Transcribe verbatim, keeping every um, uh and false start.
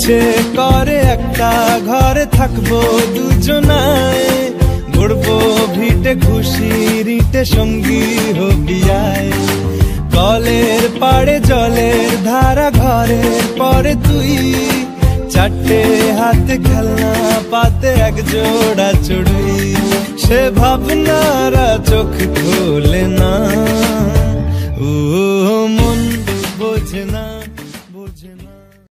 ইচ্ছে করে একটা ঘরে থাকবো দুজনায়, ঘুরবো ভিটে খুশি রিটে সঙ্গী হবি আয়। কলের পাড়ে জলের ধারা ঘরের পরে তুই, চারটে হাতে খেলনা পাতে এক জোড়া চড়ুই। সে ভাবনারা চোখ খোলে না।